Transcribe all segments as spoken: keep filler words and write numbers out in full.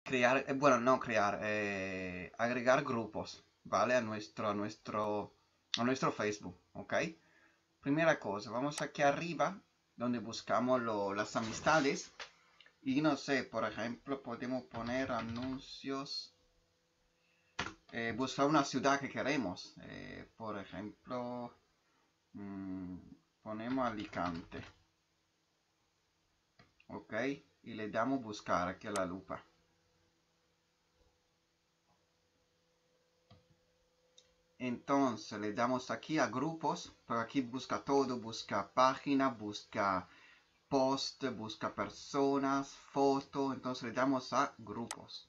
crear, eh, bueno, no crear, eh, agregar grupos, ¿vale? A nuestro, a nuestro, a nuestro Facebook, ¿ok? Primera cosa, vamos aquí arriba, donde buscamos lo- las amistades. Y no sé, por ejemplo, podemos poner anuncios, eh, buscar una ciudad que queremos. Eh, por ejemplo, mm, ponemos Alicante, ¿ok? Y le damos buscar aquí a la lupa. Entonces le damos aquí a grupos, pero aquí busca todo, busca página, busca post, busca personas, foto, entonces le damos a grupos.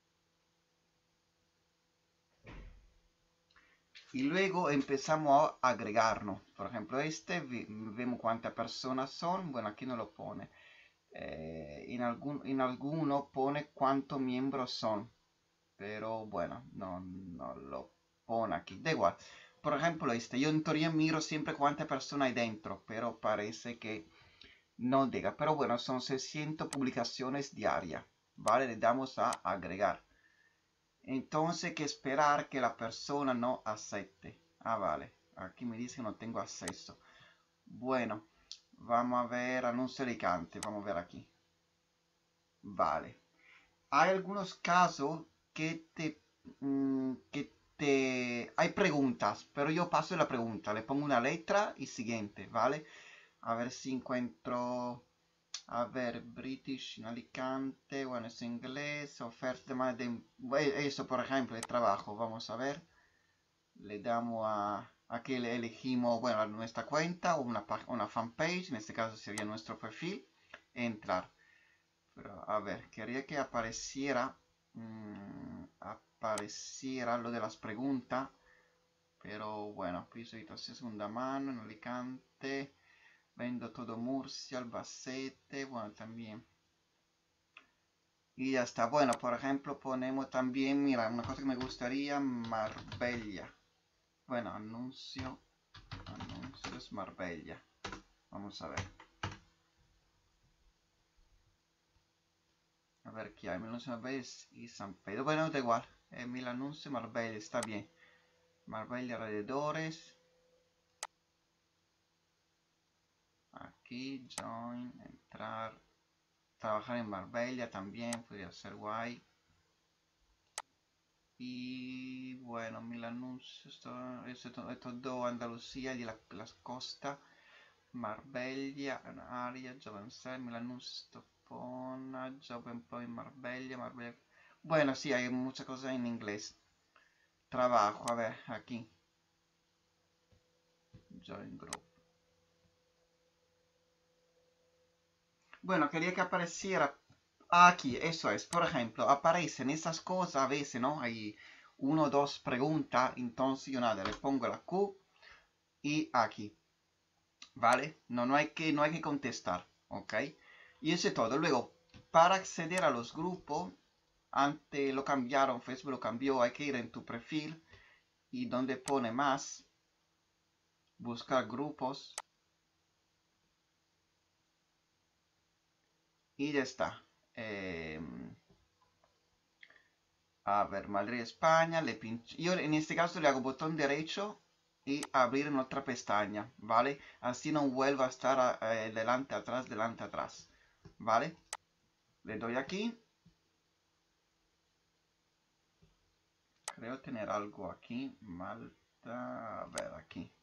Y luego empezamos a agregarnos. Por ejemplo, este, vemos cuántas personas son, bueno, aquí no lo pone. Eh, en, algún, en alguno pone cuántos miembros son, pero bueno, no, no lo pone aquí. Da igual. Por ejemplo, este, yo en teoría miro siempre cuántas personas hay dentro, pero parece que no diga. Pero bueno, son seiscientas publicaciones diarias. Vale, le damos a agregar. Entonces hay que esperar que la persona no acepte. Ah, vale. Aquí me dice que no tengo acceso. Bueno, vamos a ver anuncio Alicante. Vamos a ver aquí. Vale. Hay algunos casos que te, mm, que te... Hay preguntas, pero yo paso la pregunta. Le pongo una letra y siguiente, ¿vale? A ver si encuentro... A ver, British en Alicante, bueno, es inglés, oferta más de... Eso, por ejemplo, el trabajo, vamos a ver. Le damos a... Aquí le elegimos, bueno, nuestra cuenta o una, una fanpage, en este caso sería nuestro perfil. Entrar. Pero, a ver, quería que apareciera... Mmm, apareciera lo de las preguntas. Pero bueno, piso de segunda mano en Alicante. Vendo todo Murcia, Albacete, bueno, también. Y ya está. Bueno, por ejemplo, ponemos también, mira, una cosa que me gustaría, Marbella. Bueno, anuncio, anuncios Marbella. Vamos a ver. A ver qué hay. Mil anuncios Marbella y San Pedro. Bueno, da igual. Eh, mil anuncios Marbella, está bien. Marbella alrededores. Aquí, join, entrar. Trabajar en Marbella también, podría ser guay. Y bueno, mil anuncios, esto, estos dos, Andalucía y la, las costas, Marbella, área, job and sell, mil anuncios, Topona, job employ, Marbella, Marbella. Bueno, sí, hay muchas cosas en inglés. Trabajo, a ver, aquí. Join group. Bueno, quería que apareciera aquí, eso es. Por ejemplo, aparecen esas cosas a veces, ¿no? Hay uno o dos preguntas, entonces yo nada, le pongo la Q y aquí. ¿Vale? No, no hay que, no hay que contestar, ¿ok? Y eso es todo. Luego, para acceder a los grupos, antes lo cambiaron, Facebook lo cambió, hay que ir en tu perfil y donde pone más, buscar grupos y ya está. Eh, a ver, Madrid, España, le pincho. Yo en este caso le hago botón derecho y abrir en otra pestaña, ¿vale? Así no vuelva a estar eh, delante, atrás, delante, atrás, ¿vale? Le doy aquí. Creo tener algo aquí. Malta. A ver, aquí.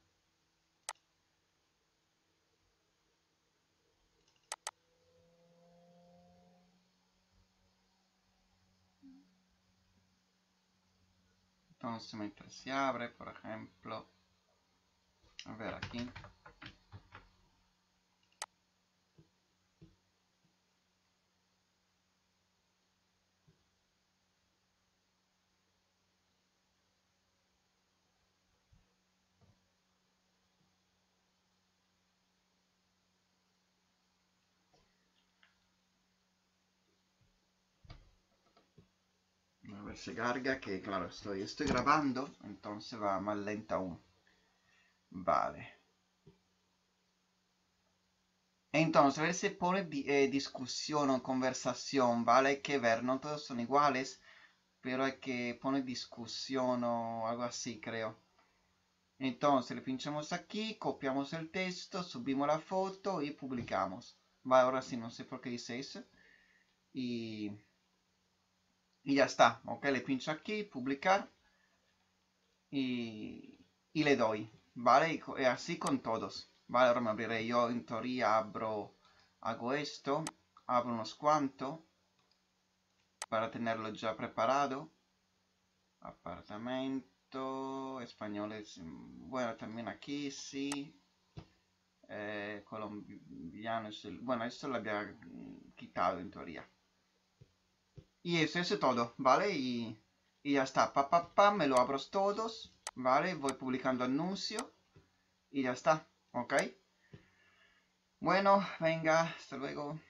Entonces mientras se abre, por ejemplo. A ver, aquí. A ver si carga, que claro, estoy, estoy grabando, entonces va más lenta aún. Vale. Entonces, a ver si pone di- eh, discusión o conversación, ¿vale? Hay que ver, no todos son iguales, pero hay que poner discusión o algo así, creo. Entonces, le pinchamos aquí, copiamos el texto, subimos la foto y publicamos. Va, ahora sí, no sé por qué dice eso. Y, y ya está, ok, le pincho aquí, publicar y, y le doy, ¿vale? Y, co- y así con todos, ¿vale? Ahora me abriré yo, en teoría abro, hago esto, abro unos cuantos para tenerlo ya preparado. Apartamento, españoles, mm, bueno, también aquí sí. Eh, colombiano, es el- bueno, esto lo había mm, quitado en teoría. Y eso, eso es todo, ¿vale? Y, y ya está, pa, pa, pa, me lo abro todos, ¿vale? Voy publicando anuncio y ya está, ¿ok? Bueno, venga, hasta luego.